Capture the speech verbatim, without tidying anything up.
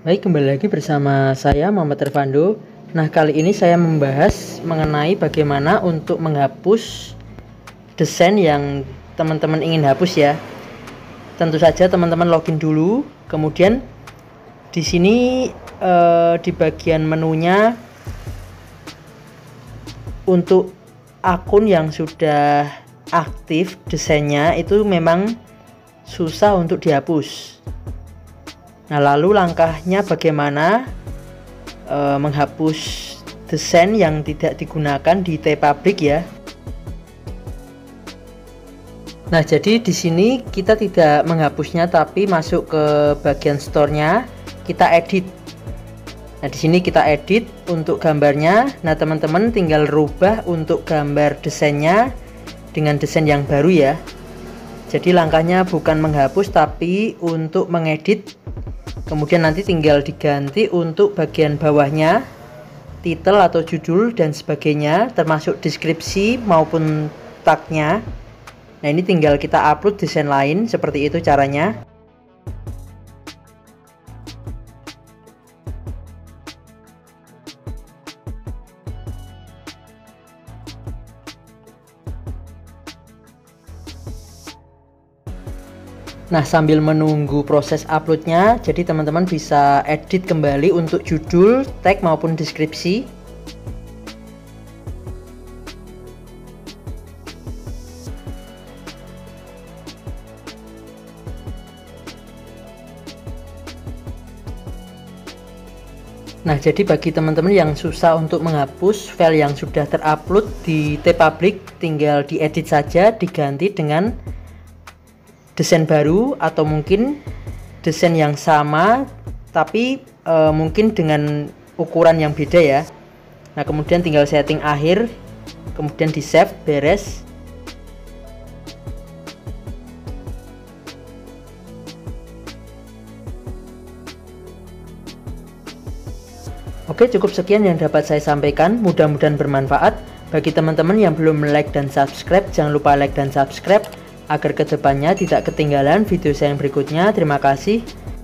Baik, kembali lagi bersama saya Muhammad Irfando. Nah, kali ini saya membahas mengenai bagaimana untuk menghapus desain yang teman-teman ingin hapus ya. Tentu saja teman-teman login dulu, kemudian di sini eh, di bagian menunya untuk akun yang sudah aktif desainnya itu memang susah untuk dihapus. Nah, lalu langkahnya bagaimana e, menghapus desain yang tidak digunakan di TPublic ya. Nah, jadi di sini kita tidak menghapusnya tapi masuk ke bagian store-nya, kita edit. Nah, di sini kita edit untuk gambarnya. Nah, teman-teman tinggal rubah untuk gambar desainnya dengan desain yang baru ya. Jadi langkahnya bukan menghapus tapi untuk mengedit. Kemudian nanti tinggal diganti untuk bagian bawahnya, title atau judul dan sebagainya, termasuk deskripsi maupun tagnya. Nah, ini tinggal kita upload desain lain, seperti itu caranya. Nah, sambil menunggu proses uploadnya, jadi teman-teman bisa edit kembali untuk judul, tag maupun deskripsi. Nah, jadi bagi teman-teman yang susah untuk menghapus file yang sudah terupload di TPublic, tinggal diedit saja, diganti dengan desain baru atau mungkin desain yang sama tapi e, mungkin dengan ukuran yang beda ya. Nah, kemudian tinggal setting akhir, kemudian di save, beres. Oke, cukup sekian yang dapat saya sampaikan, mudah-mudahan bermanfaat. Bagi teman-teman yang belum like dan subscribe, jangan lupa like dan subscribe agar kedepannya tidak ketinggalan video saya yang berikutnya. Terima kasih.